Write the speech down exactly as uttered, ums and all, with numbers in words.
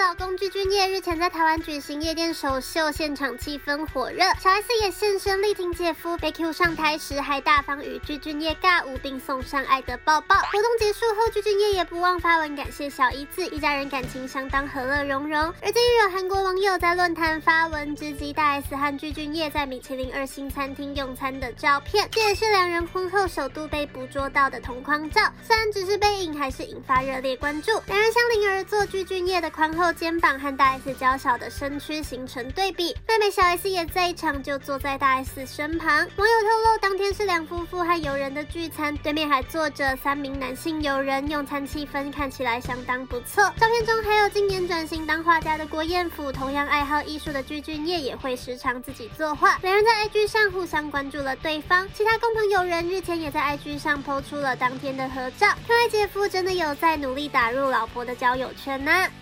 老公具俊晔日前在台湾举行夜店首秀，现场气氛火热。小 S 也现身力挺姐夫，被 Q 上台时还大方与具俊晔尬舞，并送上爱的抱抱。活动结束后，具俊晔也不忘发文感谢小姨子，一家人感情相当和乐融融。而近日有韩国网友在论坛发文直击大 S 和具俊晔在米其林二星餐厅用餐的照片，这也是两人婚后首度被捕捉到的同框照。虽然只是背影，还是引发热烈关注。两人相邻而坐，具俊晔的宽厚肩膀和大 S 娇小的身躯形成对比。妹妹小 S 也在场，就坐在大 S 身旁。网友透露，当天是两夫妇和友人的聚餐，对面还坐着三名男性友人，用餐气氛看起来相当不错。照片中还有今年转型当画家的郭彦甫，同样爱好艺术的具俊晔也会时常自己作画。两人在 I G 上互相关注了对方。其他共同友人日前也在 I G 上 po 出了当天的合照，看来姐夫真的有在努力打入老婆的交友圈呢、啊。